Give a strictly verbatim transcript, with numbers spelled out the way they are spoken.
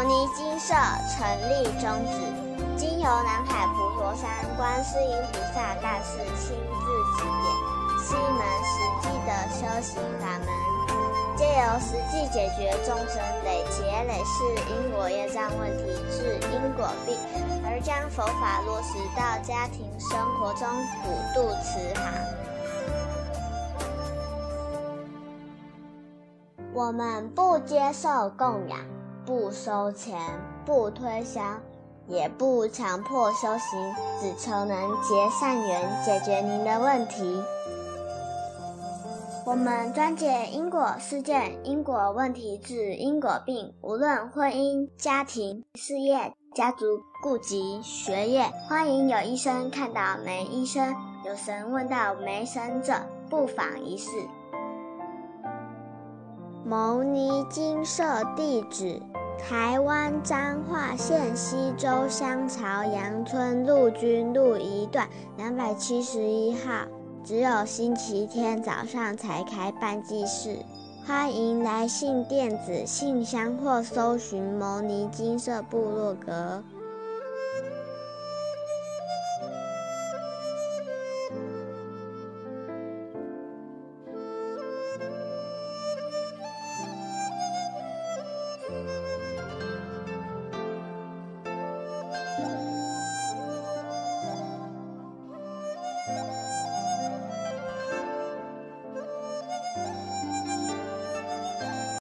牟尼精舍成立宗旨，经由南海普陀山观世音菩萨大士亲自指点，是一门实际的修行法门，借由实际解决众生累劫累世因果业障问题，治因果病，而将佛法落实到家庭生活中，普渡慈航。我们不接受供养，不收钱，不推销，也不强迫修行，只求能结善缘，解决您的问题。我们专解因果事件、因果问题，治因果病，无论婚姻、家庭、事业、家族、顾及、学业，欢迎有医生看到没医生，有神问到没神者，不妨一试。牟尼精舍地址：台湾彰化县溪州乡朝阳村陆军路一段两百七十一号，只有星期天早上才开办祭事，欢迎来信电子信箱或搜寻牟尼精舍部落格。